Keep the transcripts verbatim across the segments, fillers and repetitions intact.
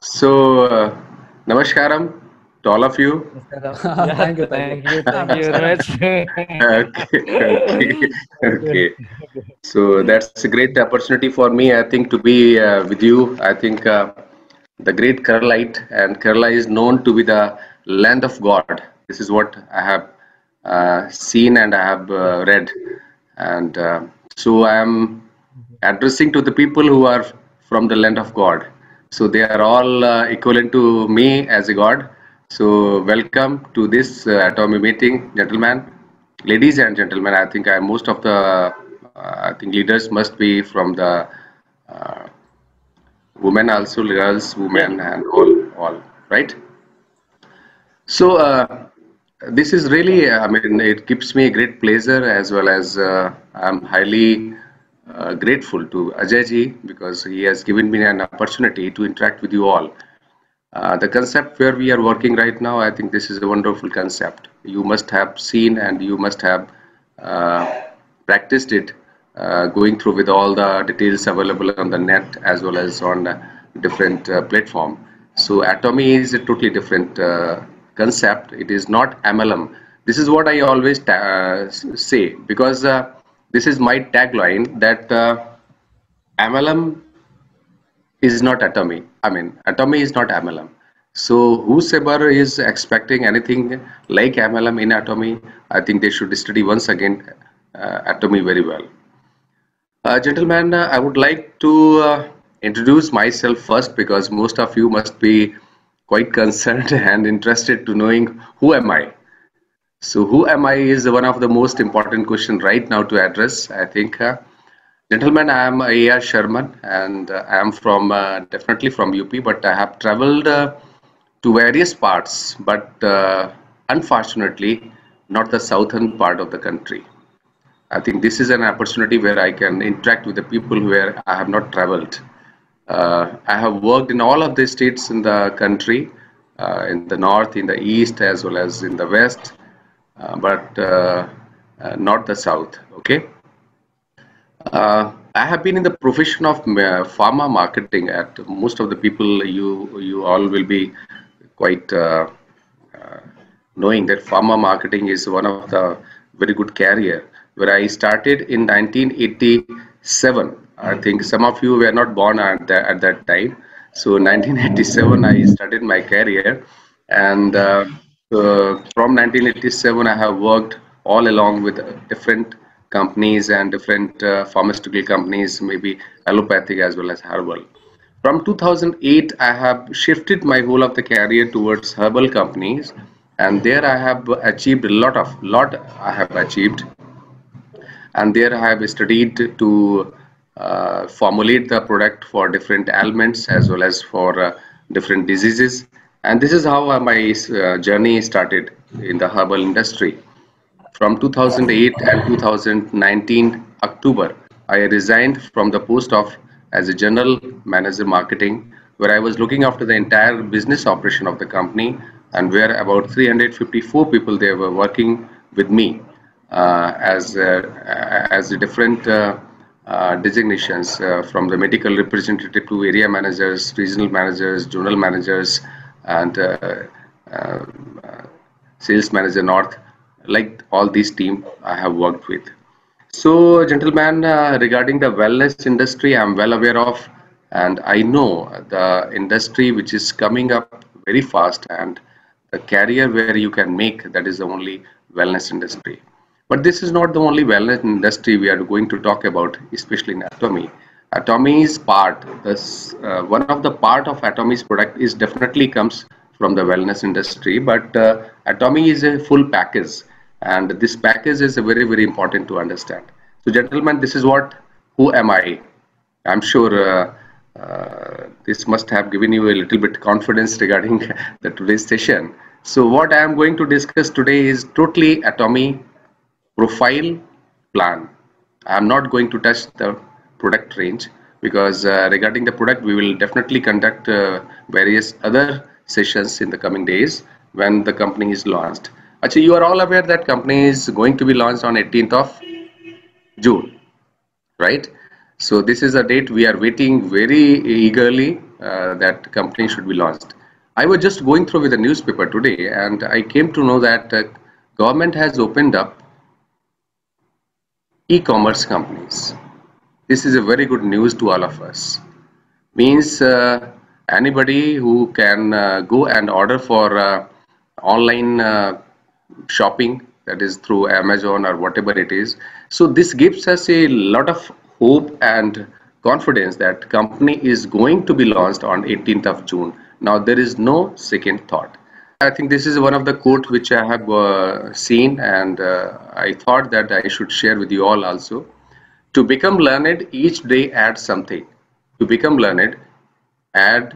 So, uh, Namaskaram to all of you. Yeah, Thank you, thank you. thank you, thank you very Namaskaram. much. Okay, okay, Okay. okay. So that's a great opportunity for me, I think, to be uh, with you. I think uh, the great Keralite, and Kerala is known to be the land of God. This is what I have uh, seen and I have uh, read. And uh, so I am addressing to the people who are from the land of God. So they are all uh, equivalent to me as a God. So welcome to this uh, Atomy meeting, gentlemen, ladies and gentlemen. I think I, most of the uh, I think leaders must be from the uh, women also, girls, Yeah. women, and all, all right. So uh, this is really, I mean, it gives me a great pleasure as well as uh, I'm highly uh, grateful to Ajay ji because he has given me an opportunity to interact with you all. Uh, the concept where we are working right now, I think this is a wonderful concept. You must have seen and you must have uh, practiced it, uh, going through with all the details available on the net as well as on uh, different uh, platform. So Atomy is a totally different uh, concept. It is not M L M. This is what I always uh, say because uh, this is my tagline that uh, M L M is not Atomy. I mean, Atomy is not M L M. So whosoever is expecting anything like M L M in Atomy, I think they should study once again uh, Atomy very well. Uh, gentlemen, uh, I would like to uh, introduce myself first because most of you must be quite concerned and interested to knowing who am I. So who am I is one of the most important question right now to address. I think, uh, gentlemen, I am A R Sharman and uh, I am from uh, definitely from U P, but I have traveled uh, to various parts, but uh, unfortunately not the southern part of the country. I think this is an opportunity where I can interact with the people where I have not traveled. Uh, I have worked in all of the states in the country, uh, in the north, in the east, as well as in the west, uh, but uh, uh, not the south. Okay. Uh, I have been in the profession of uh, pharma marketing. At most of the people, you you all will be quite uh, uh, knowing that pharma marketing is one of the very good career. Where I started in nineteen eighty-seven. I think some of you were not born at that, at that time. So nineteen eighty-seven, I started my career, and uh, uh, from nineteen eighty-seven, I have worked all along with different companies and different uh, pharmaceutical companies, maybe allopathic as well as herbal. From two thousand eight, I have shifted my whole of the career towards herbal companies, and there I have achieved a lot of lot I have achieved, and there I have studied to uh, formulate the product for different ailments as well as for uh, different diseases. And this is how uh, my uh, journey started in the herbal industry. From two thousand eight and two thousand nineteen October, I resigned from the post of as a general manager marketing, where I was looking after the entire business operation of the company, and where about three hundred fifty-four people they were working with me uh, as uh, as the different uh, uh, designations uh, from the medical representative to area managers, regional managers, zonal managers, and uh, uh, sales manager north, like all these team I have worked with. So gentlemen, uh, regarding the wellness industry, I'm well aware of, and I know the industry which is coming up very fast, and the career where you can make, that is the only wellness industry. But this is not the only wellness industry we are going to talk about, especially in Atomy. Atomy's part, this, uh, one of the part of Atomy's product is definitely comes from the wellness industry, but uh, Atomy is a full package, and this package is very very important to understand. So gentlemen, this is what, who am I? I'm sure uh, uh, this must have given you a little bit confidence regarding the today's session. So what I am going to discuss today is totally Atomy profile plan. I'm not going to touch the product range because uh, regarding the product, we will definitely conduct uh, various other sessions in the coming days when the company is launched. Actually, you are all aware that company is going to be launched on eighteenth of June, right? So this is a date we are waiting very eagerly, uh, that company should be launched. I was just going through with the newspaper today, and I came to know that uh, government has opened up e-commerce companies. This is a very good news to all of us. Means uh, anybody who can uh, go and order for uh, online uh, shopping, that is through Amazon or whatever it is. So this gives us a lot of hope and confidence that company is going to be launched on eighteenth of June. Now there is no second thought. I think this is one of the quote which I have uh, seen, and uh, I thought that I should share with you all also. To become learned, each day add something. To become learned, add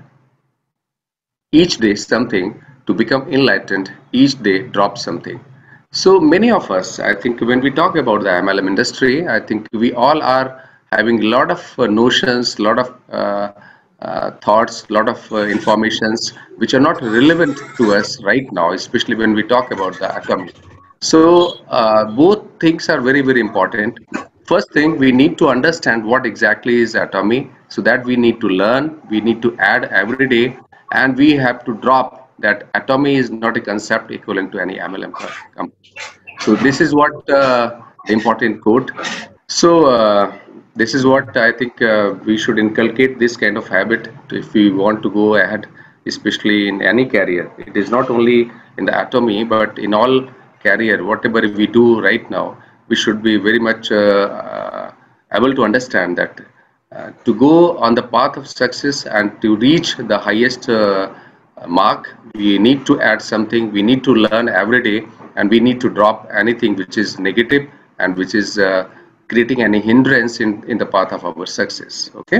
each day something. To become enlightened, each day drop something. So many of us, I think when we talk about the M L M industry, I think we all are having a lot of uh, notions, a lot of uh, uh, thoughts, a lot of uh, informations which are not relevant to us right now, especially when we talk about the atomy. So uh, both things are very, very important. First thing, we need to understand what exactly is atomy, so that we need to learn, we need to add every day, and we have to drop that atomy is not a concept equivalent to any M L M company. So this is what uh, the important quote. So uh, this is what I think uh, we should inculcate, this kind of habit if we want to go ahead, especially in any career. It is not only in the atomy, but in all career, whatever we do right now, we should be very much uh, uh, able to understand that uh, to go on the path of success and to reach the highest uh, mark, we need to add something, we need to learn every day, and we need to drop anything which is negative and which is uh, creating any hindrance in, in the path of our success. Okay.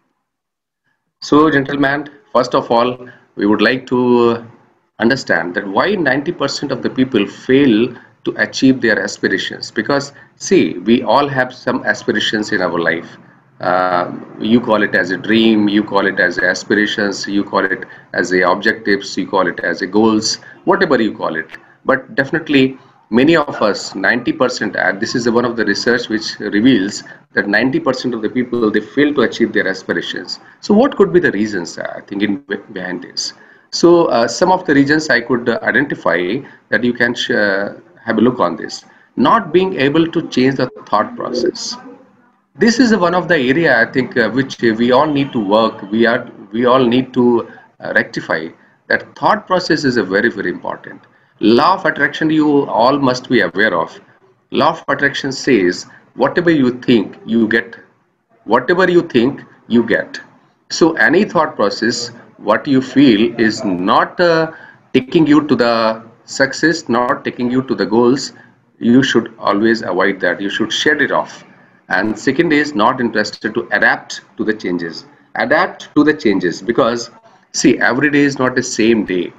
So gentlemen, first of all, we would like to understand that why ninety percent of the people fail to achieve their aspirations. Because see, we all have some aspirations in our life. Uh, you call it as a dream, you call it as aspirations, you call it as a objectives, you call it as a goals, whatever you call it. But definitely many of us, ninety percent, and this is one of the research which reveals that ninety percent of the people, they fail to achieve their aspirations. So what could be the reasons, uh, I think, in behind this? So uh, some of the reasons I could uh, identify that you can uh, have a look on this. Not being able to change the thought process. This is one of the area, I think, uh, which we all need to work. We are we all need to uh, rectify. That thought process is a very, very important. Law of attraction, you all must be aware of. Law of attraction says whatever you think, you get. Whatever you think, you get. So any thought process, what you feel is not uh, taking you to the success, not taking you to the goals, you should always avoid that. You should shed it off. And second is not interested to adapt to the changes. Adapt to the changes, because see, every day is not the same day.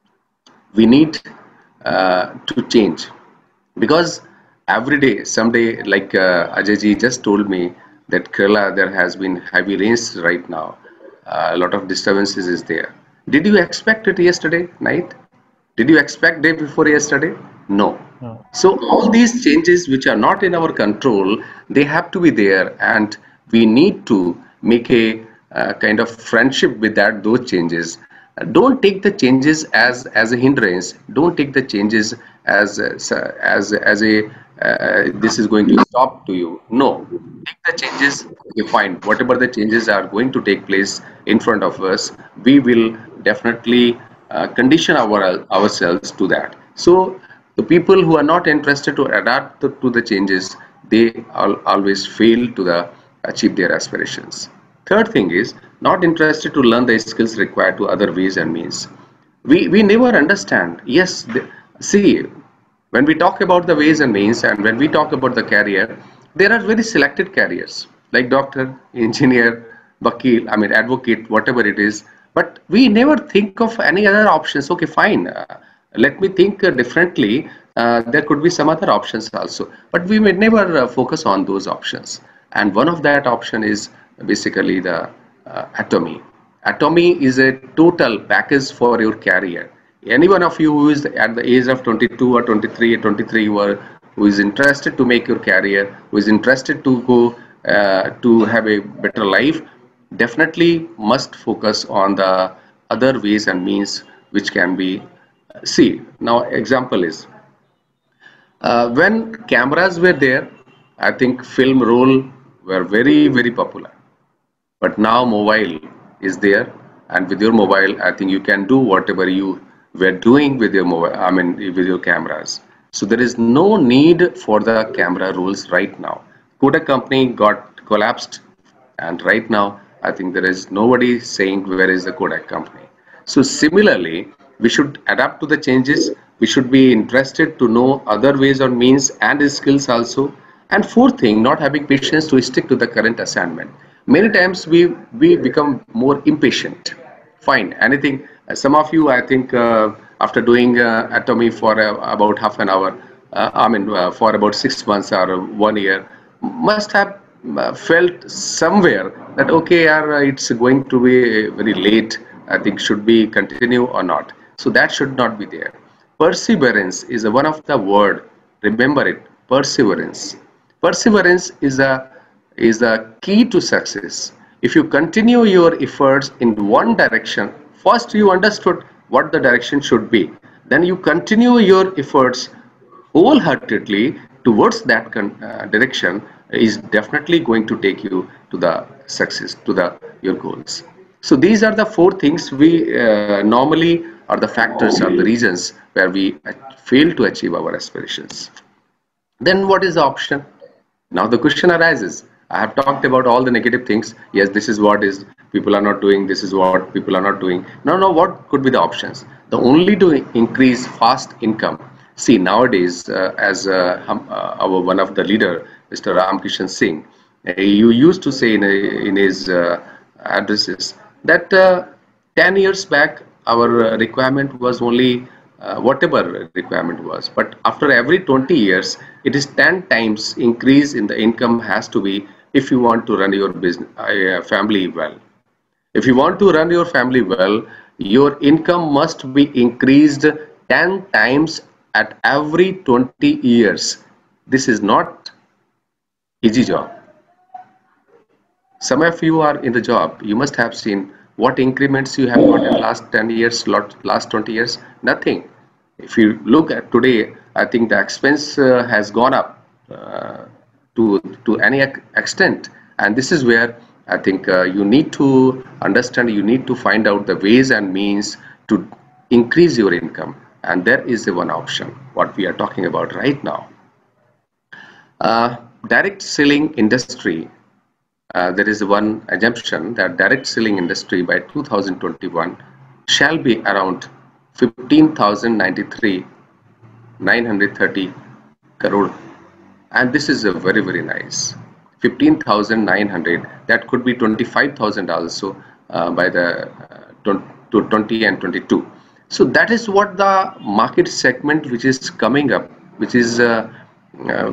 We need uh, to change, because every day, someday, like uh, Ajay ji just told me that Kerala, there has been heavy rains right now. Uh, a lot of disturbances is there. Did you expect it yesterday night? Did you expect day before yesterday? No. No. So all these changes which are not in our control, they have to be there, and we need to make a uh, kind of friendship with that those changes. Uh, don't take the changes as as a hindrance. Don't take the changes as as as, as a uh, this is going to stop to you. No, take the changes. You find whatever the changes are going to take place in front of us, we will definitely uh, condition our ourselves to that. So the people who are not interested to adapt to, to the changes, they all, always fail to the, achieve their aspirations. Third thing is not interested to learn the skills required to other ways and means. We, we never understand. Yes, the, see, when we talk about the ways and means, and when we talk about the career, there are very selected careers like doctor, engineer, vakil, I mean advocate, whatever it is. But we never think of any other options. Okay, fine. Uh, let me think uh, differently. Uh, there could be some other options also, but we may never uh, focus on those options. And one of that option is basically the uh, atomy. Atomy is a total package for your career. Any one of you who is at the age of twenty-two or twenty-three or twenty-three, who, are, who is interested to make your career, who is interested to go uh, to have a better life, definitely must focus on the other ways and means which can be. See, now example is, uh, when cameras were there, I think film roll were very very popular. But now mobile is there, and with your mobile, I think you can do whatever you were doing with your mobile. I mean, with your cameras. So there is no need for the camera rules right now. Kodak company got collapsed, and right now I think there is nobody saying where is the Kodak company. So similarly, we should adapt to the changes. We should be interested to know other ways or means and skills also. And fourth thing, not having patience to stick to the current assignment. Many times we we become more impatient. Fine, anything. Uh, some of you, I think, uh, after doing uh, Atomy for uh, about half an hour, uh, I mean, uh, for about six months or one year, must have uh, felt somewhere that okay, uh, it's going to be very late. I think should we continue or not? So that should not be there. Perseverance is a, one of the word. Remember it. Perseverance. Perseverance is a is the key to success. If you continue your efforts in one direction, first you understood what the direction should be, then you continue your efforts wholeheartedly towards that uh, direction is definitely going to take you to the success, to the your goals. So these are the four things we uh, normally are the factors or the reasons where we fail to achieve our aspirations. Then what is the option? Now the question arises. I have talked about all the negative things. Yes, this is what is people are not doing. This is what people are not doing. Now, now what could be the options? The only to increase fast income. See, nowadays, uh, as uh, um, uh, our one of the leader, Mister Ramkishan Singh, uh, you used to say in, a, in his uh, addresses that uh, ten years back our uh, requirement was only uh, whatever requirement was, but after every twenty years it is ten times increase in the income has to be if you want to run your business uh, family well. If you want to run your family well, your income must be increased ten times at every twenty years. This is not easy job. Some of you are in the job, you must have seen what increments you have got in last ten years, last twenty years, nothing. If you look at today, I think the expense uh, has gone up uh, to, to any extent. And this is where I think uh, you need to understand, you need to find out the ways and means to increase your income. And there is the one option, what we are talking about right now. Uh, direct selling industry. Uh, there is one assumption that direct selling industry by two thousand twenty-one shall be around fifteen thousand ninety-three nine hundred thirty crore, and this is a very very nice fifteen thousand nine hundred. That could be twenty-five thousand also uh, by the uh, twenty and twenty-two. So that is what the market segment which is coming up, which is uh, uh,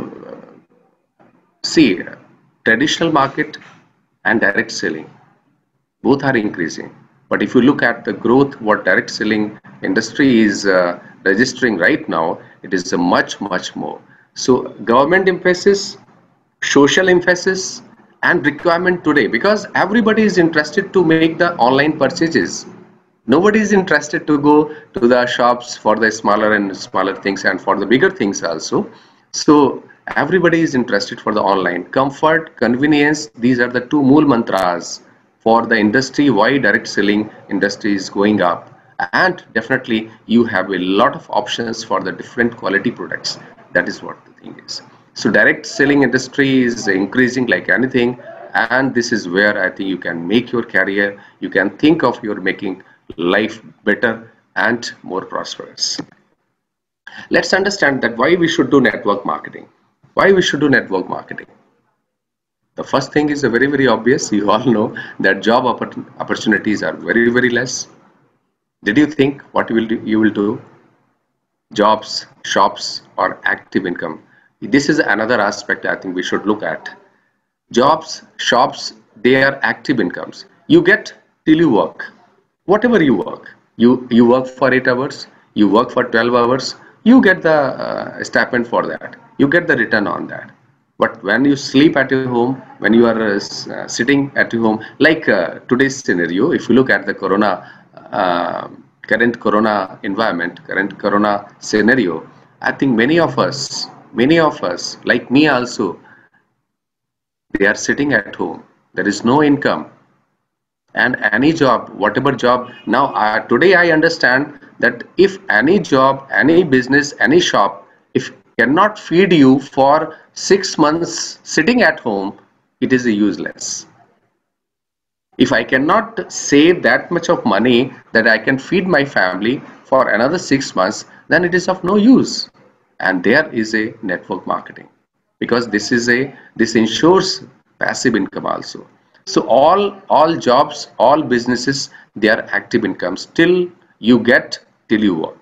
see, traditional market and direct selling, both are increasing. But if you look at the growth, what direct selling industry is uh, registering right now, it is a much, much more. So government emphasis, social emphasis, and requirement today, because everybody is interested to make the online purchases. Nobody is interested to go to the shops for the smaller and smaller things and for the bigger things also. So everybody is interested for the online. Comfort, convenience, these are the two mool mantras for the industry, why direct selling industry is going up. And definitely you have a lot of options for the different quality products. That is what the thing is. So direct selling industry is increasing like anything, and this is where I think you can make your career, you can think of your making life better and more prosperous. Let's understand that why we should do network marketing. Why we should do network marketing? The first thing is a very very obvious. You all know that job opportunities are very very less. Did you think what you will do, you will do? Jobs, shops, or active income? This is another aspect I think we should look at. Jobs, shops, they are active incomes. You get till you work. Whatever you work, you you work for eight hours, you work for twelve hours, you get the uh, stipend for that, you get the return on that. But when you sleep at your home, when you are uh, s- uh, sitting at your home, like uh, today's scenario, if you look at the corona, uh, current corona environment, current corona scenario, I think many of us, many of us, like me also, they are sitting at home. There is no income, and any job, whatever job. Now, uh, today I understand that if any job, any business, any shop, if cannot feed you for six months sitting at home, it is useless. If I cannot save that much of money that I can feed my family for another six months, then it is of no use. And there is a network marketing, because this is a this ensures passive income also. So all all jobs, all businesses, they are active incomes till you get till you work.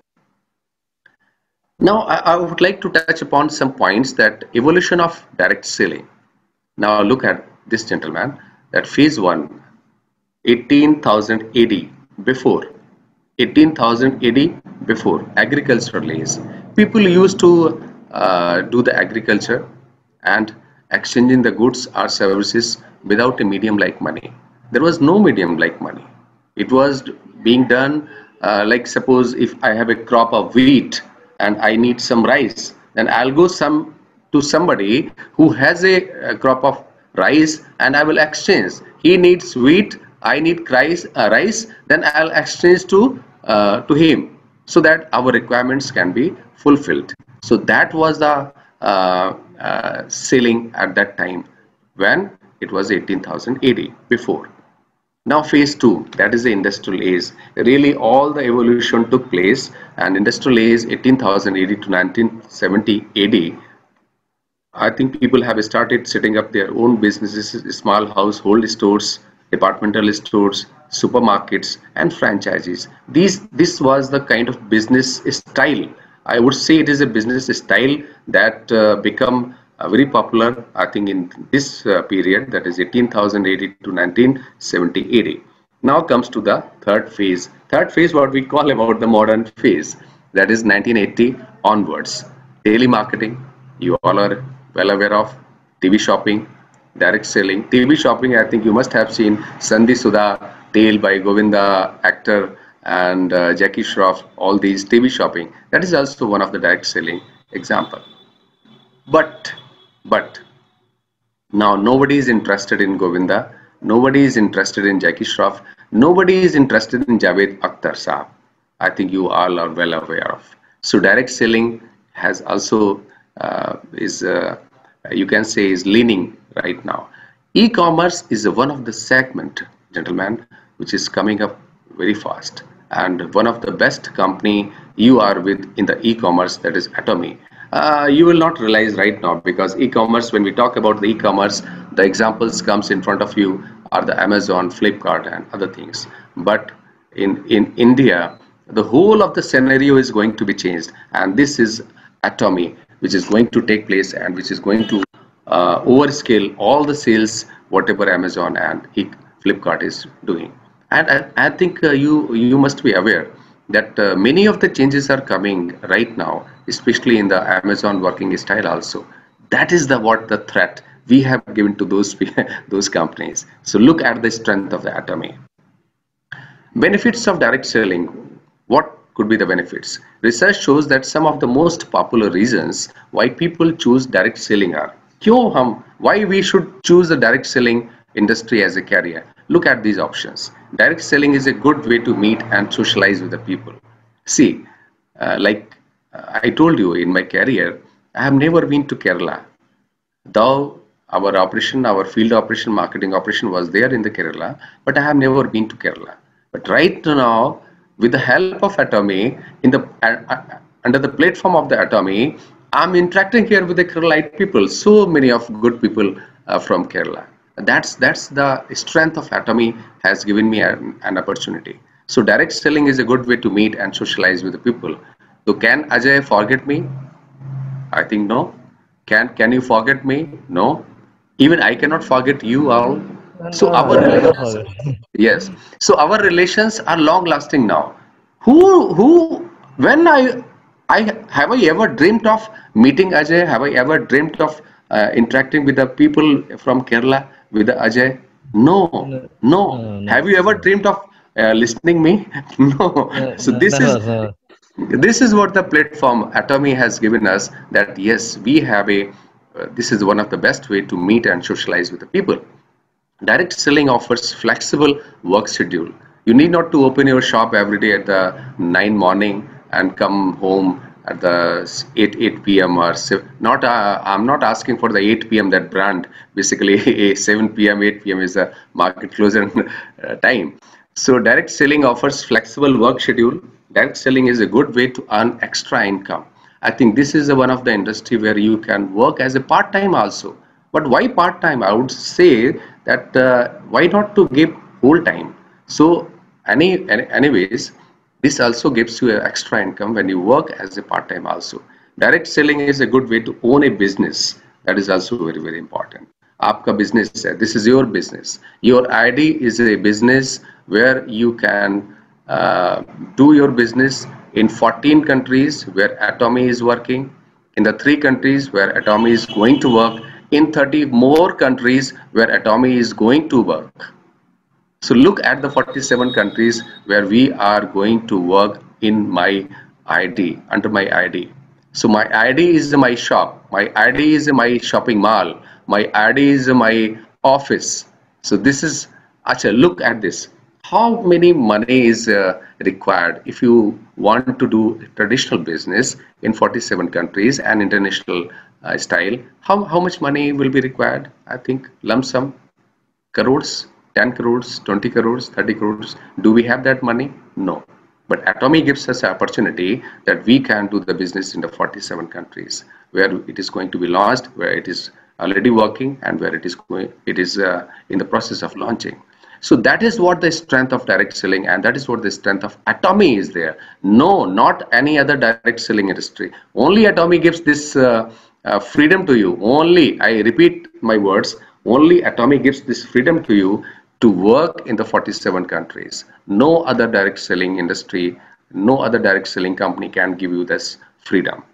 Now I, I would like to touch upon some points that evolution of direct selling. Now look at this gentleman, that phase one, eighteen thousand A D, before eighteen thousand A D, before agricultural age. People used to uh, do the agriculture and exchanging the goods or services without a medium like money. There was no medium like money. It was being done, uh, like suppose if I have a crop of wheat and I need some rice, then I'll go some to somebody who has a, a crop of rice and I will exchange. He needs wheat, I need rice, uh, rice, then I'll exchange to uh, to him, so that our requirements can be fulfilled. So that was the uh, uh, selling at that time, when it was eighteen thousand A D, before. Now phase two, that is the industrial age. Really all the evolution took place, and industrial age eighteen thousand A D to nineteen seventy A D. I think people have started setting up their own businesses, small household stores, departmental stores, supermarkets, and franchises. These, this was the kind of business style. I would say it is a business style that uh, become uh, very popular, I think, in this uh, period, that is eighteen thousand A D to nineteen seventy A D. Now comes to the third phase. Third phase, what we call about the modern phase, that is nineteen eighty onwards. Daily marketing, you all are well aware of. T V shopping, direct selling. T V shopping, I think you must have seen Sandhi Sudha, Tale by Govinda, actor, and uh, Jackie Shroff, all these T V shopping. That is also one of the direct selling example. But, but now nobody is interested in Govinda, nobody is interested in Jackie Shroff, nobody is interested in Javed Akhtar Saab. I think you all are well aware of. So direct selling has also uh, is uh, you can say is leaning right now. E-commerce is one of the segment, gentlemen, which is coming up very fast, and one of the best company you are with in the e-commerce, that is Atomy. Uh, you will not realize right now, because e-commerce, when we talk about the e-commerce, the examples comes in front of you are the Amazon, Flipkart, and other things. But in in India, the whole of the scenario is going to be changed, and this is Atomy, which is going to take place and which is going to uh, overscale all the sales whatever Amazon and Flipkart is doing. And I, I think uh, you you must be aware that uh, many of the changes are coming right now, especially in the Amazon working style also. That is the what the threat we have given to those those companies. So look at the strength of the Atomy. Benefits of direct selling. What could be the benefits? Research shows that some of the most popular reasons why people choose direct selling are, क्यों हम, why we should choose the direct selling industry as a career. Look at these options. Direct selling is a good way to meet and socialize with the people. See, uh, like uh, I told you, in my career, I have never been to Kerala. Though our operation, our field operation, marketing operation was there in the Kerala, but I have never been to Kerala. But right now, with the help of Atomy, in the uh, uh, under the platform of the Atomy, I'm interacting here with the Keralite people. So many of good people uh, from Kerala. That's that's the strength of Atomy has given me an, an opportunity. So direct selling is a good way to meet and socialize with the people. So can Ajay forget me? I think no. Can can you forget me? No. Even I cannot forget you all. So Uh, our never relations, forget. yes. So our relations are long lasting now. Who who when I I have I ever dreamt of meeting Ajay? Have I ever dreamt of uh, interacting with the people from Kerala, with the Ajay? No, No, no. no, Have no, you ever no, dreamed of uh, listening me? No. no, So no, this is never, never. this is what the platform Atomy has given us. That yes, we have a. Uh, this is one of the best way to meet and socialize with the people. Direct selling offers flexible work schedule. You need not to open your shop every day at the nine morning and come home at the eight eight p m or not. Uh, I'm not asking for the eight p m that brand. Basically, a seven p m eight p m is a market closure uh, time. So direct selling offers flexible work schedule. Direct selling is a good way to earn extra income. I think this is one of the industry where you can work as a part time also. But why part time? I would say that uh, why not to give whole time? So any, any anyways, this also gives you an extra income when you work as a part time also. Direct selling is a good way to own a business. That is also very very important. आपका business है. This is your business. Your I D is a business where you can uh, do your business in fourteen countries where Atomy is working, in the three countries where Atomy is going to work, in thirty more countries where Atomy is going to work. So look at the forty-seven countries where we are going to work in my I D, under my I D. So my I D is my shop, my I D is my shopping mall, my I D is my office. So this is, acha, look at this. How many money is uh, required if you want to do traditional business in forty-seven countries and international uh, style? How, how much money will be required? I think lump sum crores, ten crores, twenty crores, thirty crores. Do we have that money? No. But Atomy gives us an opportunity that we can do the business in the forty-seven countries where it is going to be launched, where it is already working, and where it is going, it is uh, in the process of launching. So that is what the strength of direct selling, and that is what the strength of Atomy is there. No, not any other direct selling industry. Only Atomy gives this uh, uh, freedom to you. Only, I repeat my words, only Atomy gives this freedom to you to work in the forty-seven countries. No other direct selling industry, no other direct selling company can give you this freedom.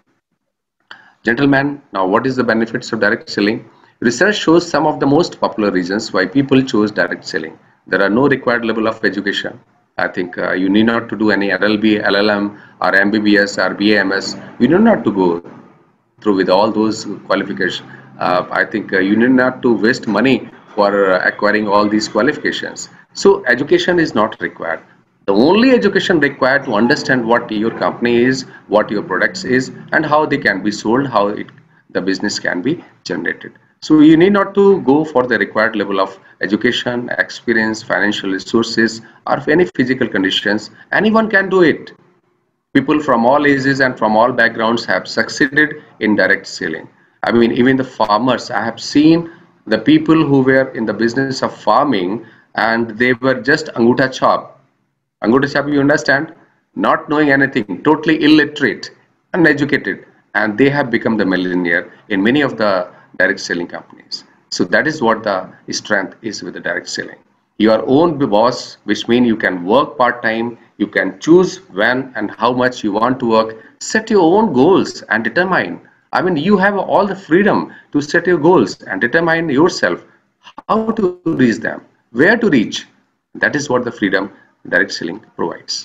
Gentlemen, now what is the benefits of direct selling? Research shows some of the most popular reasons why people chose direct selling. There are no required level of education. I think uh, you need not to do any L L B, L L M or M B B S or B A M S. You need not to go through with all those qualifications. Uh, I think uh, you need not to waste money for uh, acquiring all these qualifications. So education is not required. The only education required to understand what your company is, what your products is, and how they can be sold, how it, the business can be generated. So you need not to go for the required level of education, experience, financial resources, or any physical conditions. Anyone can do it. People from all ages and from all backgrounds have succeeded in direct selling. I mean, even the farmers, I have seen the people who were in the business of farming and they were just anguta chop. Anguta chop, you understand? Not knowing anything, totally illiterate, uneducated, and they have become the millionaire in many of the direct selling companies. So that is what the strength is with the direct selling. Your own boss, which means you can work part-time, you can choose when and how much you want to work, set your own goals and determine. I mean, you have all the freedom to set your goals and determine yourself how to reach them, where to reach. That is what the freedom direct selling provides.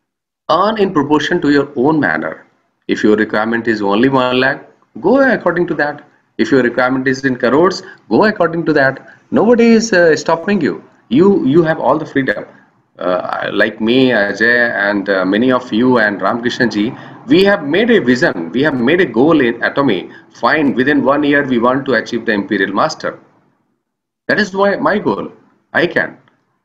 Earn in proportion to your own manner. If your requirement is only one lakh, go according to that. If your requirement is in crores, go according to that. Nobody is uh, stopping you. You you have all the freedom. Uh, like me, Ajay, and uh, many of you and Ramkrishna ji, we have made a vision. We have made a goal in Atomy. Fine, within one year we want to achieve the Imperial Master. That is why my goal. I can.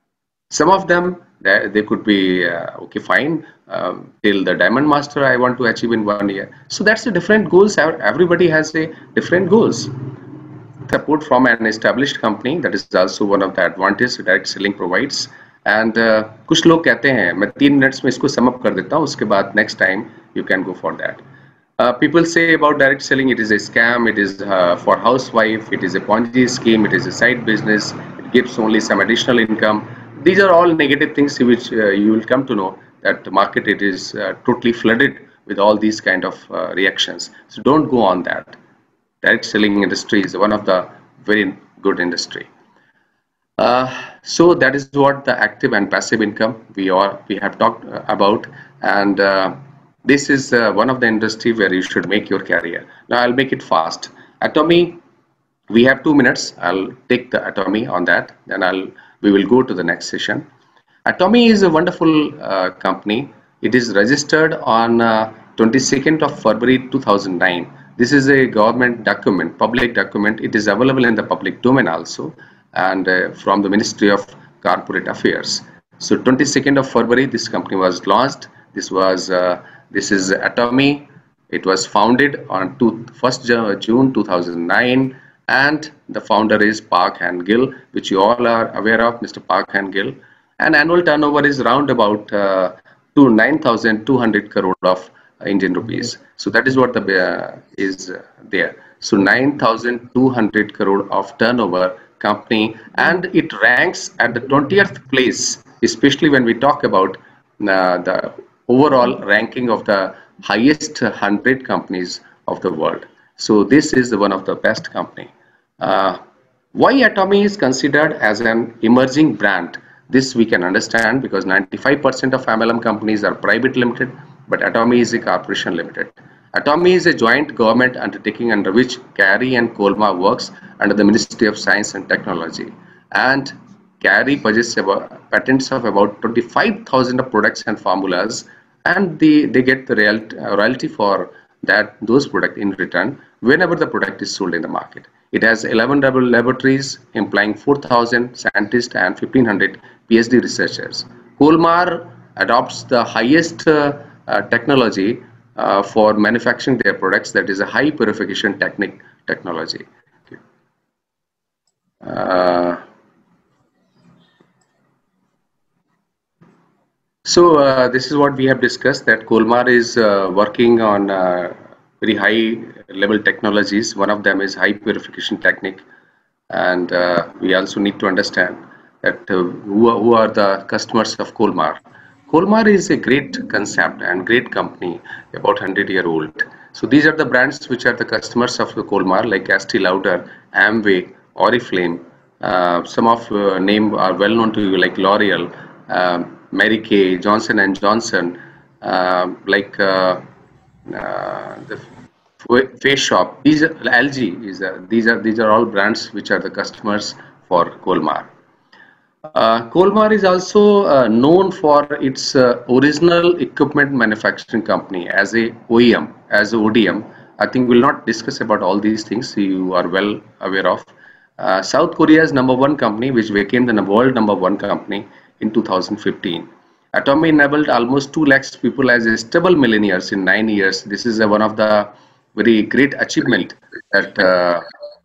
Some of them, they, they could be, uh, okay, fine, uh, till the Diamond Master I want to achieve in one year. So that's the different goals. Everybody has a different goals. Support from an established company, that is also one of the advantages direct selling provides. And uh, कुछ लोग कहते हैं, मैं तीन minutes में इसको sum up कर देता हूँ, उसके बाद next time you can go for that. Uh, people say about direct selling, it is a scam, it is uh, for housewife, it is a Ponzi scheme, it is a side business, it gives only some additional income. These are all negative things which uh, you will come to know that the market, it is uh, totally flooded with all these kind of uh, reactions. So don't go on that. direct selling industry is one of the very good industry. Uh, so that is what the active and passive income we are we have talked uh, about, and uh, this is uh, one of the industry where you should make your career. Now I'll make it fast. Atomy, we have two minutes. I'll take the Atomy on that, then I'll we will go to the next session. Atomy is a wonderful uh, company. It is registered on uh, twenty-second of February two thousand nine. This is a government document, public document. It is available in the public domain also, and uh, from the Ministry of Corporate Affairs. So twenty-second of February, this company was launched. This was uh, this is Atomy. It was founded on first June two thousand nine, and the founder is Park Han Gill, which you all are aware of, Mister Park Han Gill. And annual turnover is round about uh, to nine thousand two hundred crore of Indian rupees. So that is what the uh, is uh, there. So nine thousand two hundred crore of turnover company, and it ranks at the twentieth place, especially when we talk about uh, the overall ranking of the highest one hundred companies of the world. So this is one of the best company. Uh, why Atomy is considered as an emerging brand? This we can understand because ninety-five percent of M L M companies are private limited, but Atomy is a corporation limited. Atomy is a joint government undertaking under which CARI and Colmar works under the Ministry of Science and Technology. And CARI possesses patents of about twenty-five thousand of products and formulas, and they, they get the royalty for that those products in return whenever the product is sold in the market. It has eleven laboratories employing four thousand scientists and fifteen hundred PhD researchers. Colmar adopts the highest uh, uh, technology uh, for manufacturing their products, that is a high purification technique technology. Okay. Uh, so uh, this is what we have discussed, that Colmar is uh, working on uh, very high level technologies. One of them is high purification technique, and uh, we also need to understand that uh, who, are, who are the customers of Colmar. Colmar is a great concept and great company, about one hundred year old. So these are the brands which are the customers of the Colmar, like Estee Lauder, Amway, Oriflame. Uh, some of uh, name are well known to you, like L'Oreal, uh, Mary Kay, Johnson and Johnson, uh, like uh, uh, the Face Shop. These are L G. Is uh, these are these are all brands which are the customers for Colmar. Uh, Colmar is also uh, known for its uh, original equipment manufacturing company as a O E M, as a O D M. I think we'll not discuss about all these things. You are well aware of. Uh, South Korea's number one company, which became the world number one company in two thousand fifteen. Atomy enabled almost two lakhs people as stable millionaires in nine years. This is uh, one of the very great achievement that uh,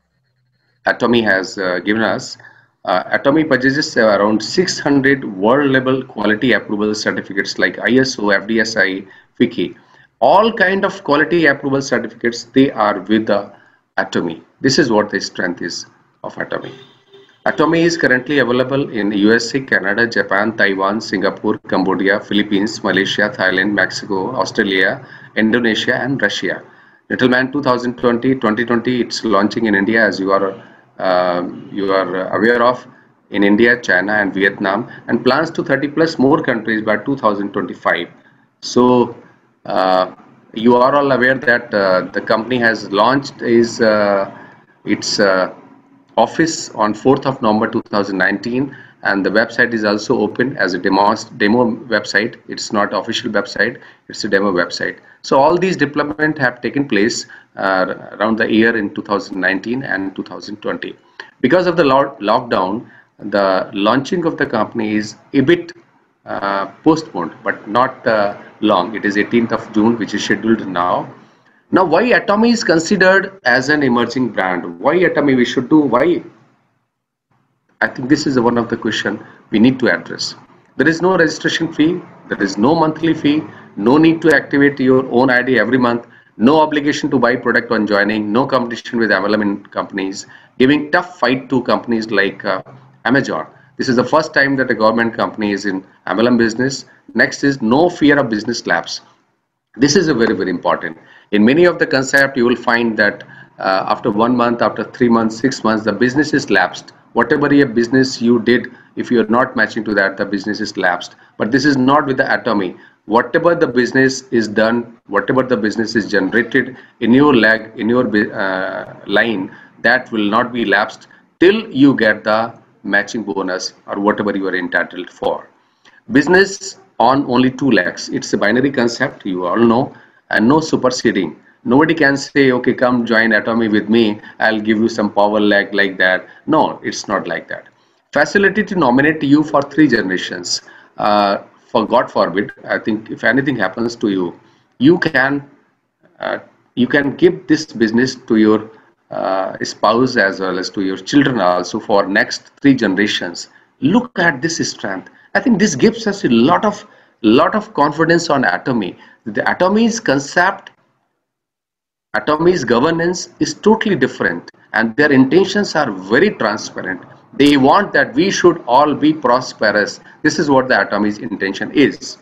Atomy has uh, given us. Uh, Atomy possesses uh, around six hundred world level quality approval certificates like I S O, F D S I, F I C I. All kind of quality approval certificates, they are with the Atomy. This is what the strength is of Atomy. Atomy is currently available in U S A, Canada, Japan, Taiwan, Singapore, Cambodia, Philippines, Malaysia, Thailand, Mexico, Australia, Indonesia, and Russia. Gentlemen, twenty twenty, twenty twenty, it's launching in India, as you are uh, you are aware of, in India, China, and Vietnam, and plans to thirty plus more countries by two thousand twenty-five. So uh, you are all aware that uh, the company has launched is uh, its uh, office on fourth of November two thousand nineteen, and the website is also open as a demo, demo website. It's not official website, it's a demo website. So all these development have taken place uh, around the year in two thousand nineteen and two thousand twenty. Because of the lockdown, the launching of the company is a bit uh, postponed, but not uh, long. It is eighteenth of June, which is scheduled now. Now, why Atomy is considered as an emerging brand? Why Atomy we should do? Why? I think this is one of the questions we need to address. There is no registration fee. There is no monthly fee. No need to activate your own I D every month. No obligation to buy product on joining. No competition with M L M companies. Giving tough fight to companies like uh, Amazon. This is the first time that a government company is in M L M business. Next is no fear of business lapse. This is a very, very important. In many of the concept, you will find that uh, after one month, after three months, six months, the business is lapsed. Whatever your business you did, if you are not matching to that, the business is lapsed. But this is not with the Atomy. Whatever the business is done, whatever the business is generated in your leg, in your uh, line, that will not be lapsed till you get the matching bonus or whatever you are entitled for. Business on only two legs. It's a binary concept, you all know, and no superseding. Nobody can say, okay, come join Atomy with me, I'll give you some power leg like that. No, it's not like that. Facility to nominate you for three generations. Uh, for God forbid, I think if anything happens to you, you can uh, you can give this business to your uh, spouse as well as to your children also for next three generations. Look at this strength. I think this gives us a lot of lot of confidence on Atomy. The Atomy's concept, Atomy's governance is totally different, and their intentions are very transparent. They want that we should all be prosperous. This is what the Atomy's intention is.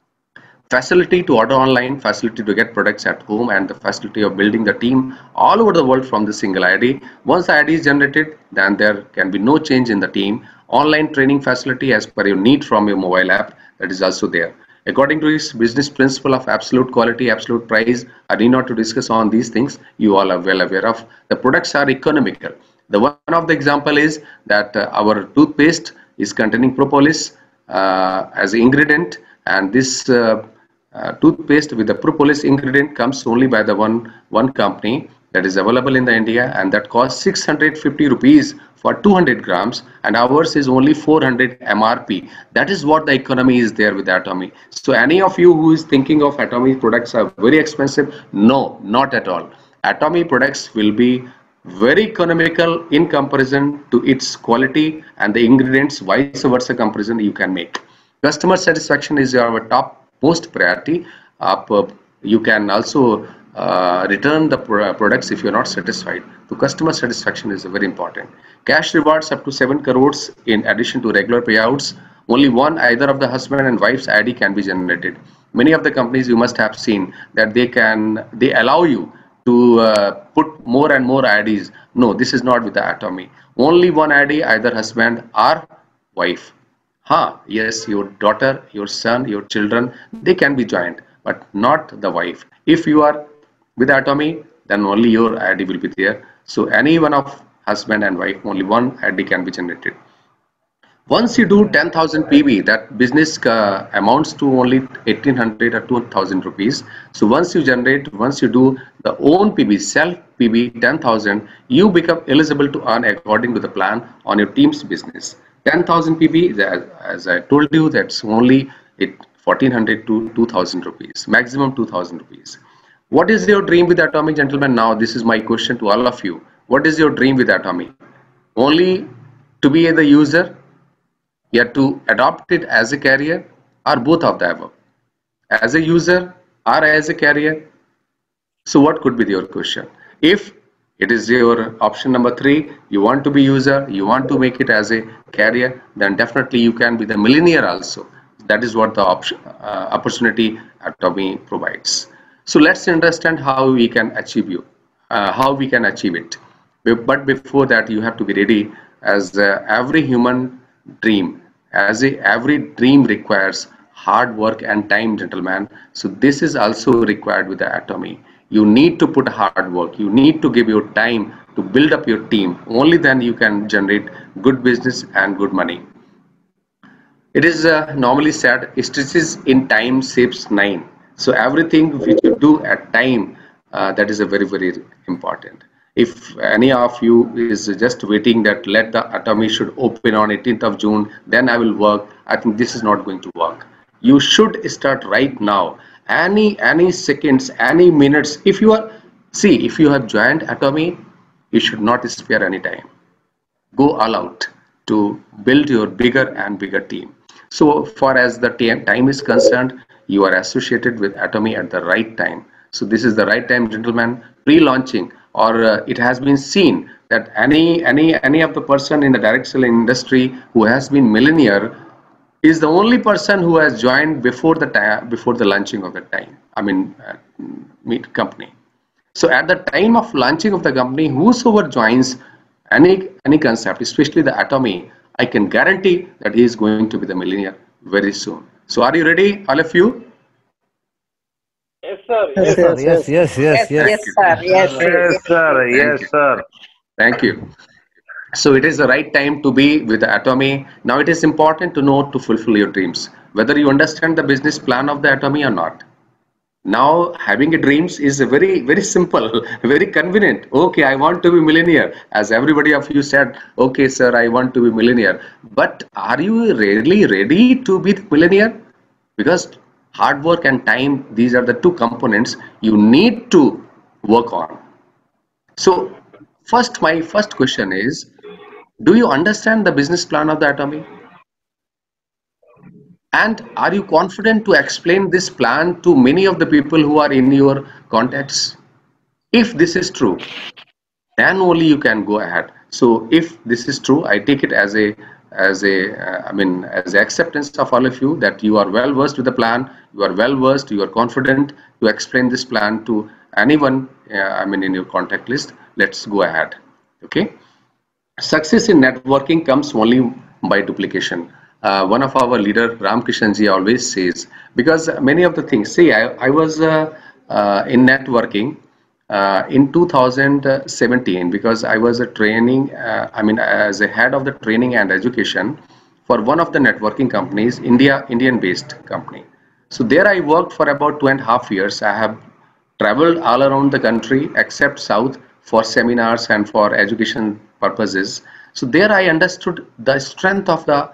Facility to order online, facility to get products at home, and the facility of building the team all over the world from the single I D. Once the I D is generated, then there can be no change in the team. Online training facility as per your need from your mobile app, that is also there. According to his business principle of absolute quality, absolute price, I need not to discuss on these things, you all are well aware of. The products are economical. The one of the example is that uh, our toothpaste is containing propolis uh, as ingredient, and this uh, uh, toothpaste with the propolis ingredient comes only by the one one company that is available in the India, and that costs six hundred fifty rupees for two hundred grams, and ours is only four hundred M R P. That is what the economy is there with Atomy. So any of you who is thinking of Atomy products are very expensive, no, not at all. Atomy products will be very economical in comparison to its quality and the ingredients, vice versa comparison you can make. Customer satisfaction is our top most priority. Uh, you can also uh, return the products if you're not satisfied. So customer satisfaction is very important. Cash rewards up to seven crores in addition to regular payouts. Only one, either of the husband and wife's I D can be generated. Many of the companies you must have seen that they can, they allow you to uh, put more and more I Ds. No, this is not with the Atomy. Only one I D, either husband or wife. Huh, yes, your daughter, your son, your children, they can be joined, but not the wife. If you are with Atomy, then only your I D will be there. So any one of husband and wife, only one I D can be generated. Once you do ten thousand P B, that business uh, amounts to only eighteen hundred or two thousand rupees. So once you generate, once you do the own P B, self P B ten thousand, you become eligible to earn according to the plan on your team's business. ten thousand P B, as I told you, that's only fourteen hundred to two thousand rupees, maximum two thousand rupees. What is your dream with Atomy, gentlemen? Now this is my question to all of you. What is your dream with Atomy? Only to be the user? You have to adopt it as a career, or both of the above? As a user or as a career? So what could be your question? If it is your option number three, you want to be user, you want to make it as a career, then definitely you can be the millionaire also. That is what the option, uh, opportunity Atomy provides. So let's understand how we can achieve you, uh, how we can achieve it. But before that, you have to be ready. As uh, every human dream, as a, every dream requires hard work and time, gentlemen. So this is also required with the Atomy. You need to put hard work. You need to give your time to build up your team. Only then you can generate good business and good money. It is uh, normally said, stitches in time saves nine. So everything which you do at time, uh, that is a very, very important. If any of you is just waiting that let the Atomy should open on eighteenth of June, then I will work, I think this is not going to work. You should start right now. Any any seconds, any minutes. If you are, see, if you have joined Atomy, you should not spare any time. Go all out to build your bigger and bigger team. So far as the time is concerned, you are associated with Atomy at the right time. So this is the right time, gentlemen. Pre-launching, or uh, it has been seen that any any any of the person in the direct selling industry who has been millionaire is the only person who has joined before the time, before the launching of the time. I mean, uh, meet company. So at the time of launching of the company, whosoever joins any any concept, especially the Atomy, I can guarantee that he is going to be the millionaire very soon. So are you ready, all of you? Yes, sir. Yes, Yes, sir. sir. Yes, yes, yes, Yes, yes. yes, sir. Yes, Yes, yes. sir. Thank Yes, you. sir. Thank you. So it is the right time to be with the Atomy. Now it is important to know to fulfill your dreams, whether you understand the business plan of the Atomy or not. Now having a dreams is a very very simple, very convenient. Okay, I want to be millionaire, as everybody of you said. Okay, sir, I want to be millionaire. But are you really ready to be the millionaire? Because hard work and time, these are the two components you need to work on. So first, my first question is, do you understand the business plan of the Atomy? And are you confident to explain this plan to many of the people who are in your contacts? If this is true, then only you can go ahead. So if this is true, I take it as a as a uh, I mean as acceptance of all of you that you are well versed with the plan, you are well versed, you are confident to explain this plan to anyone. Uh, I mean in your contact list. Let's go ahead. Okay. Success in networking comes only by duplication. Uh, one of our leader, Ram Kishanji, always says, because many of the things, see, I, I was uh, uh, in networking uh, in two thousand seventeen because I was a training, uh, I mean, as a head of the training and education for one of the networking companies, India, Indian-based company. So there I worked for about two and a half years. I have traveled all around the country except South for seminars and for education purposes. So there I understood the strength of the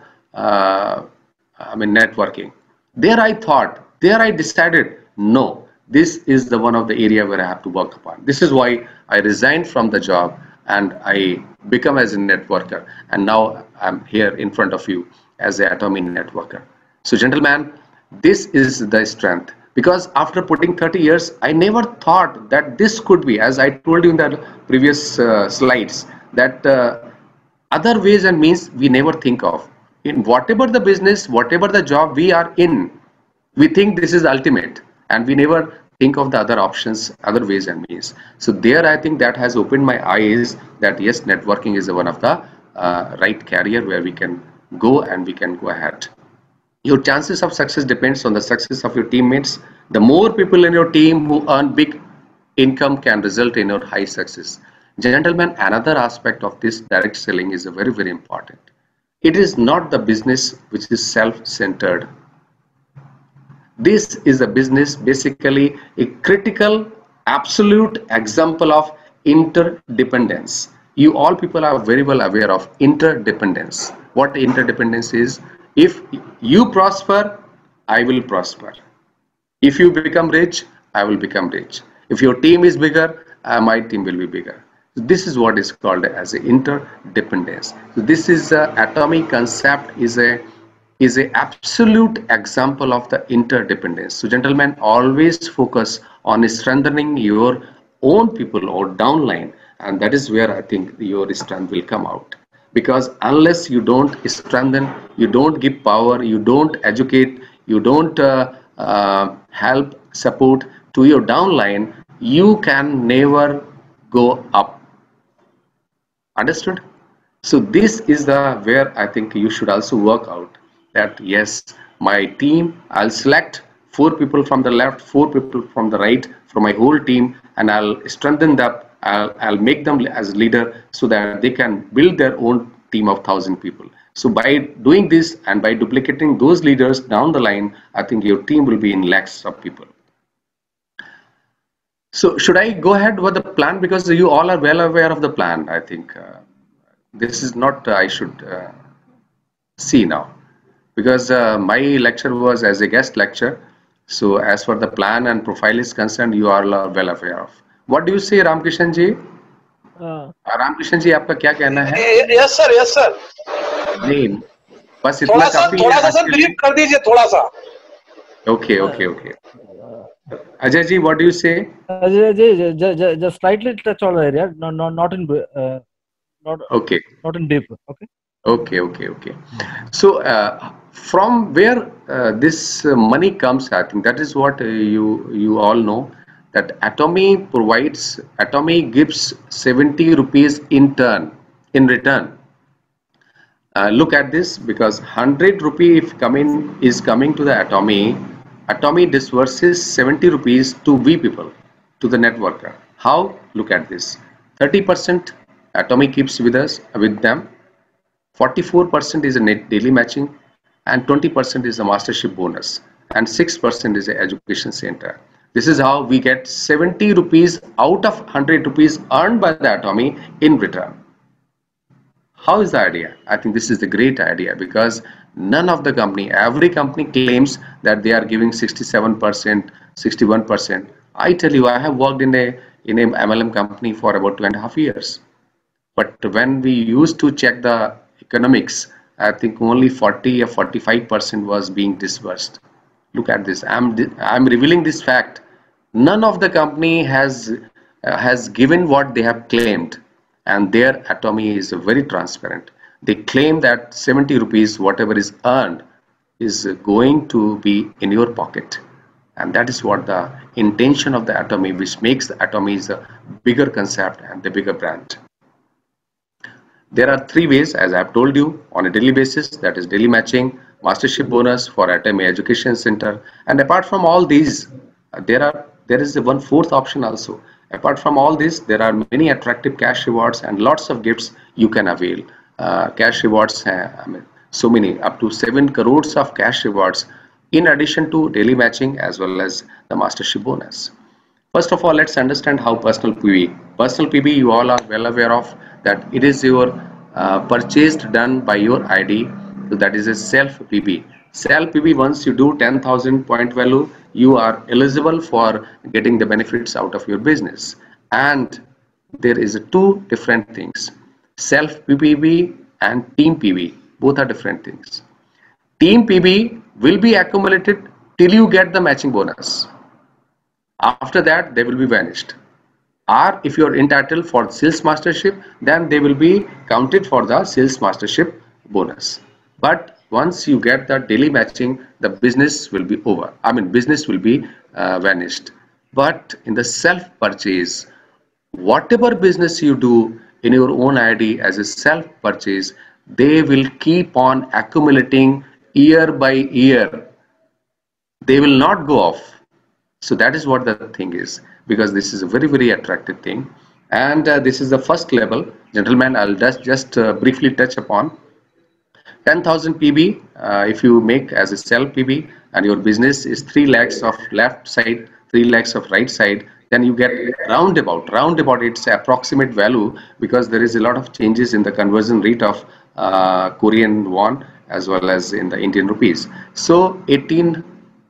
uh, I mean networking. There I thought, there I decided, no, this is the one of the area where I have to work upon. This is why I resigned from the job and I become as a networker. And now I'm here in front of you as an Atomy networker. So gentlemen, this is the strength, because after putting thirty years, I never thought that this could be, as I told you in the previous uh, slides, that uh, other ways and means we never think of. In whatever the business, whatever the job we are in, we think this is ultimate and we never think of the other options, other ways and means. So there I think that has opened my eyes that yes, networking is one of the uh, right career where we can go and we can go ahead. Your chances of success depends on the success of your teammates. The more people in your team who earn big income can result in your high success. Gentlemen, another aspect of this direct selling is a very, very important. It is not the business which is self-centered. This is a business basically a critical, absolute example of interdependence. You all people are very well aware of interdependence. What interdependence is? If you prosper, I will prosper. If you become rich, I will become rich. If your team is bigger, uh, my team will be bigger. This is what is called as a interdependence. So this is a atomic concept is a is a absolute example of the interdependence. So gentlemen, always focus on strengthening your own people or downline, and that is where I think your strength will come out. Because unless you don't strengthen, you don't give power, you don't educate, you don't uh, uh, help support to your downline, you can never go up. Understood? So this is the where I think you should also work out that yes, my team, I'll select four people from the left, four people from the right from my whole team, and I'll strengthen them. I'll, I'll make them as leader so that they can build their own team of thousand people. So by doing this and by duplicating those leaders down the line, I think your team will be in lakhs of people. So should I go ahead with the plan, because you all are well aware of the plan? I think uh, this is not uh, I should uh, see now, because uh, my lecture was as a guest lecture. So as for the plan and profile is concerned, you all are well aware of. What do you say, Ramkishan ji? Uh, Ramakrishna जी आपका क्या कहना है? Yes sir, yes sir. नहीं, बस इतना थोड़ा सा काफी थोड़ा है सा आज सर के ब्रीफ लिए. कर दीजिए थोड़ा सा. Okay, okay, okay. Ajay ji, what do you say? uh, just, just, just slightly touch on the area, not not not in uh, not Okay, not in deep. Okay. okay, okay, okay. So uh, from where uh, this uh, money comes, I think that is what uh, you you all know, that Atomy provides, Atomy gives seventy rupees in turn, in return. Uh, look at this, because one hundred rupee if coming is coming to the Atomy, Atomy disburses seventy rupees to we people, to the networker. How? Look at this. thirty percent Atomy keeps with us, with them. forty-four percent is a net daily matching, and twenty percent is a mastership bonus, and six percent is a education center. This is how we get seventy rupees out of one hundred rupees earned by the Atomy in return. How is the idea? I think this is the great idea, because none of the company, every company claims that they are giving sixty-seven percent, sixty-one percent. I tell you, I have worked in a in a M L M company for about two and a half years. But when we used to check the economics, I think only forty or forty-five percent was being disbursed. Look at this. I'm I'm revealing this fact. None of the company has uh, has given what they have claimed. And their Atomy is very transparent. They claim that seventy rupees, whatever is earned, is going to be in your pocket. And that is what the intention of the Atomy, which makes the Atomy is a bigger concept and the bigger brand. There are three ways, as I have told you, on a daily basis, that is daily matching, mastership bonus for Atomy Education Center. And apart from all these, there are there is a one fourth option also. Apart from all this, there are many attractive cash rewards and lots of gifts you can avail. Uh, cash rewards, uh, I mean, so many, up to seven crores of cash rewards, in addition to daily matching as well as the mastership bonus. First of all, let's understand how personal P B. Personal P B, you all are well aware of that it is your uh, purchased done by your I D. So that is a self P B. Self P B, once you do ten thousand point value, you are eligible for getting the benefits out of your business. And there is a two different things, self P B and team P B. Both are different things. Team P B will be accumulated till you get the matching bonus. After that, they will be vanished. Or if you are entitled for sales mastership, then they will be counted for the sales mastership bonus. But once you get the daily matching, the business will be over. I mean, business will be uh, vanished. But in the self-purchase, whatever business you do in your own I D as a self-purchase, they will keep on accumulating year by year. They will not go off. So that is what the thing is, because this is a very, very attractive thing. And uh, this is the first level. Gentlemen, I'll just, just uh, briefly touch upon. ten thousand P B, uh, if you make as a self P B and your business is three lakhs of left side, three lakhs of right side, then you get roundabout, roundabout it's approximate value, because there is a lot of changes in the conversion rate of uh, Korean won as well as in the Indian rupees. So eighteen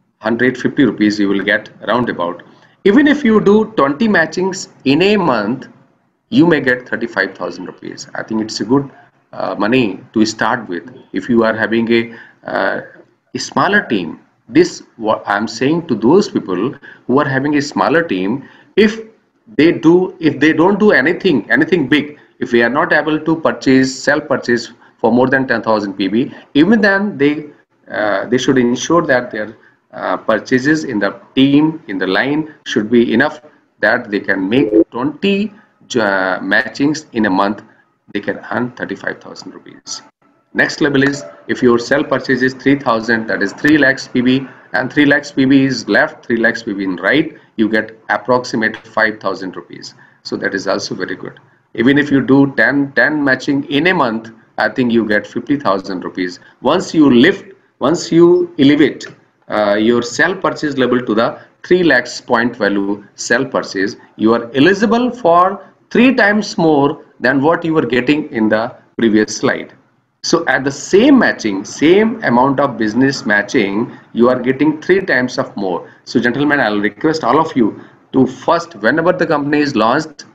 fifty rupees you will get roundabout. Even if you do twenty matchings in a month, you may get thirty-five thousand rupees. I think it's a good Uh, money to start with. If you are having a, uh, a smaller team, this what I'm saying to those people who are having a smaller team, if they do, if they don't do anything, anything big, if they are not able to purchase, self-purchase for more than ten thousand P B, even then they uh, they should ensure that their uh, purchases in the team, in the line, should be enough that they can make twenty uh, matchings in a month. They can earn thirty-five thousand rupees. Next level is, if your self purchase is three thousand, that is three lakhs P B, and three lakhs P B is left, three lakhs P B in right, you get approximate five thousand rupees. So that is also very good. Even if you do ten, ten matching in a month, I think you get fifty thousand rupees. Once you lift, once you elevate uh, your self purchase level to the three lakhs point value self purchase, you are eligible for three times more than what you were getting in the previous slide. So at the same matching, same amount of business matching, you are getting three times of more. So gentlemen, I'll request all of you to first, whenever the company is launched,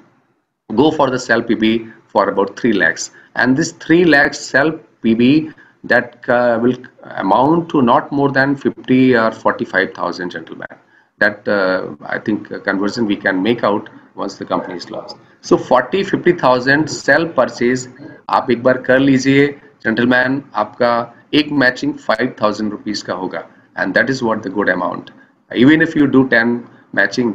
go for the self P B for about three lakhs. And this three lakhs self P B, that uh, will amount to not more than fifty or forty-five thousand, gentlemen. That uh, I think uh, conversion we can make out once the company is launched. So forty fifty thousand self purchase आप एक बार कर लीजिए gentlemen, आपका एक matching five thousand rupees का होगा, and that is what the good amount. Even if you do ten matching,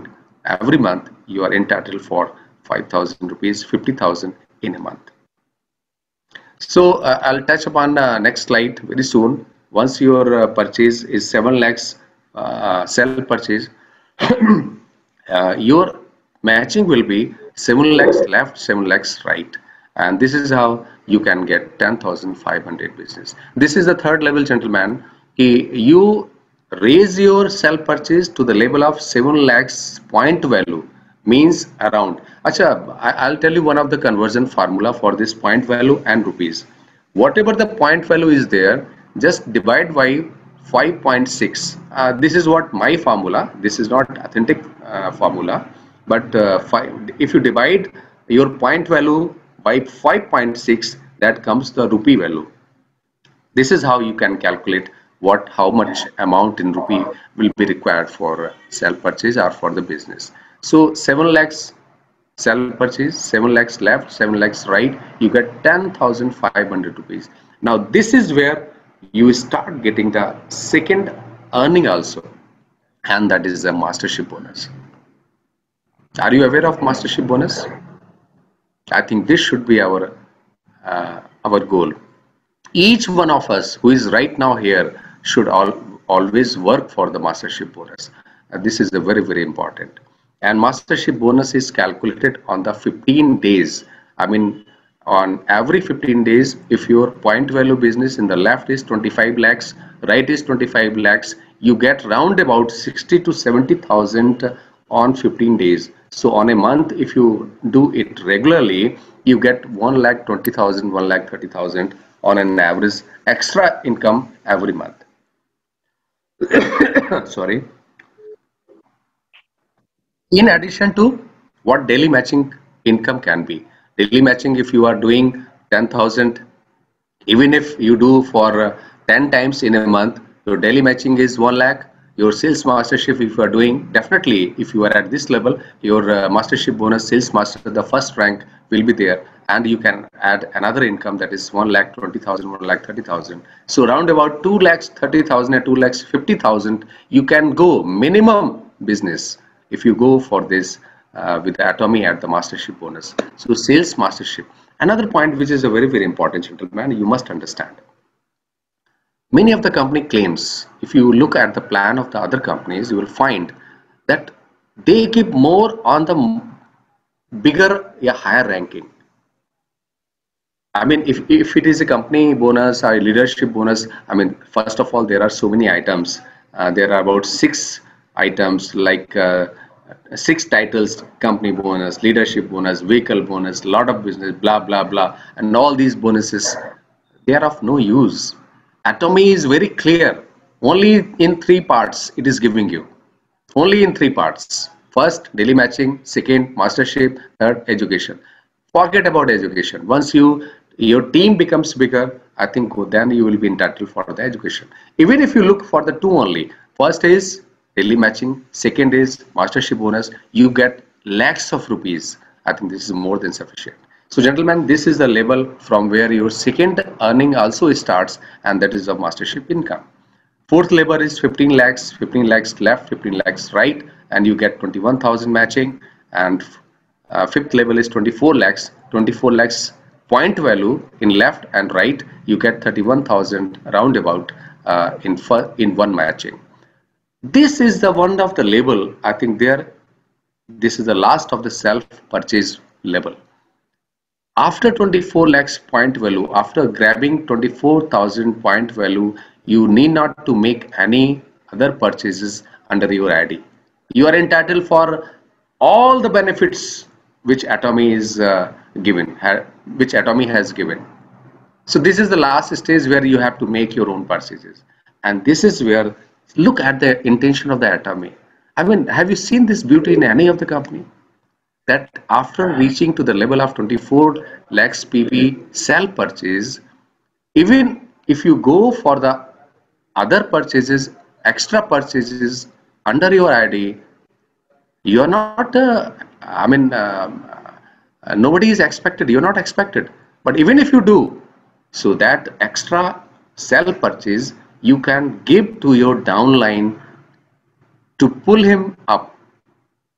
every month you are entitled for five thousand rupees, fifty thousand in a month. So uh, I'll touch upon uh, next slide very soon. Once your uh, purchase is seven lakhs uh, sell purchase, uh, your matching will be seven lakhs left, seven lakhs right, and this is how you can get ten thousand five hundred business. This is the third level, gentlemen. You raise your sell purchase to the level of seven lakhs point value, means around. Acha, I'll tell you one of the conversion formula for this point value and rupees. Whatever the point value is there, just divide by five point six. Uh, this is what my formula. This is not authentic uh, formula, but uh, five, if you divide your point value by five point six, that comes the rupee value. This is how you can calculate what how much amount in rupee will be required for sell purchase or for the business. So seven lakhs sell purchase, seven lakhs left, seven lakhs right, you get ten thousand five hundred rupees. Now this is where you start getting the second earning also, and that is the mastership bonus. Are you aware of mastership bonus? I think this should be our uh, our goal. Each one of us who is right now here should all, always work for the mastership bonus. Uh, this is the very very important. And mastership bonus is calculated on the fifteen days. I mean, on every fifteen days, if your point value business in the left is twenty-five lakhs, right is twenty-five lakhs, you get round about sixty to seventy thousand on fifteen days. So on a month, if you do it regularly, you get one lakh twenty thousand, one lakh thirty thousand on an average extra income every month. Sorry. In addition to what daily matching income can be. Daily matching, if you are doing ten thousand, even if you do for uh, ten times in a month, your daily matching is one lakh. Your sales mastership, if you are doing, definitely if you are at this level, your uh, mastership bonus sales master, the first rank will be there, and you can add another income, that is one lakh twenty thousand, one lakh thirty thousand. So round about two lakhs thirty thousand and two lakhs fifty thousand, you can go minimum business if you go for this uh, with Atomy at the mastership bonus. So sales mastership. Another point which is a very very important, gentlemen, you must understand. Many of the company claims, if you look at the plan of the other companies, you will find that they keep more on the bigger, a higher ranking. I mean, if, if it is a company bonus or a leadership bonus, I mean, first of all, there are so many items. Uh, there are about six items like uh, six titles: company bonus, leadership bonus, vehicle bonus, lot of business, blah, blah, blah. And all these bonuses, they are of no use. Atomy is very clear. Only in three parts it is giving you. Only in three parts. First, daily matching. Second, mastership. Third, education. Forget about education. Once you your team becomes bigger, I think then you will be entitled for the education. Even if you look for the two only. First is daily matching. Second is mastership bonus. You get lakhs of rupees. I think this is more than sufficient. So gentlemen, this is the level from where your second earning also starts, and that is the mastership income. Fourth level is fifteen lakhs, fifteen lakhs left, fifteen lakhs right, and you get twenty-one thousand matching. And uh, fifth level is twenty-four lakhs, twenty-four lakhs point value in left and right, you get thirty-one thousand roundabout uh, in, in one matching. This is the one of the level, I think there, this is the last of the self-purchase level. After twenty-four lakhs point value, after grabbing twenty-four thousand point value, you need not to make any other purchases under your I D. You are entitled for all the benefits which Atomy is uh, given, which Atomy has given. So this is the last stage where you have to make your own purchases. And this is where, look at the intention of the Atomy. I mean, have you seen this beauty in any of the company? That after reaching to the level of twenty-four lakhs P V sell purchase, even if you go for the other purchases, extra purchases under your I D, you are not, uh, I mean, uh, uh, nobody is expected, you are not expected. But even if you do, so that extra sell purchase, you can give to your downline to pull him up,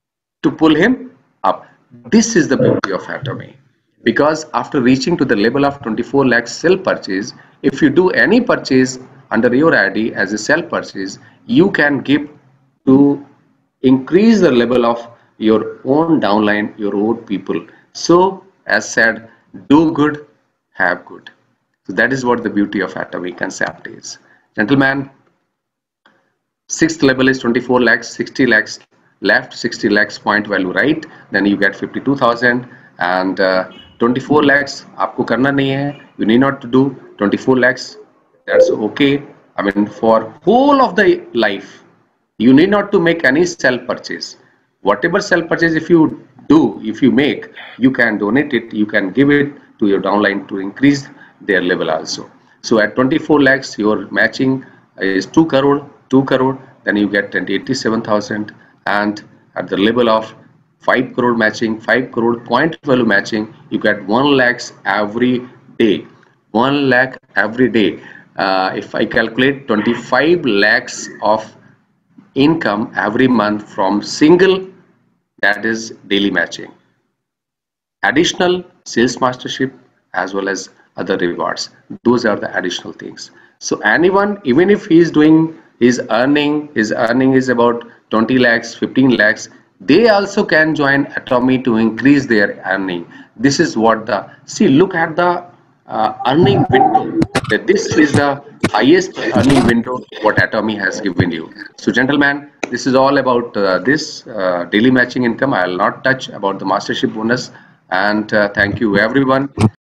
to pull him up. This is the beauty of Atomy. Because after reaching to the level of twenty-four lakhs sell purchase, if you do any purchase under your I D as a sell purchase, you can give to increase the level of your own downline, your own people. So as said, do good, have good. So that is what the beauty of Atomy concept is. Gentlemen, sixth level is twenty-four lakhs, sixty lakhs left, sixty lakhs point value right, then you get fifty-two thousand, and uh, twenty-four lakhs आपको करना नहीं है, you need not to do twenty-four lakhs, that's okay. I mean, for whole of the life, you need not to make any sell purchase. Whatever sell purchase if you do, if you make, you can donate it, you can give it to your downline to increase their level also. So at twenty-four lakhs, your matching is two crore, two crore, then you get eighty-seven thousand, and at the level of five crore matching, five crore point value matching, you get one lakhs every day, one lakh every day. Uh, if I calculate twenty-five lakhs of income every month from single, that is daily matching. Additional sales mastership as well as other rewards. Those are the additional things. So anyone, even if he is doing his earning, his earning is about twenty lakhs, fifteen lakhs, they also can join Atomy to increase their earning. This is what the, see, look at the uh, earning window. This is the highest earning window what Atomy has given you. So gentlemen, this is all about uh, this uh, daily matching income. I will not touch about the mastership bonus. And uh, thank you everyone.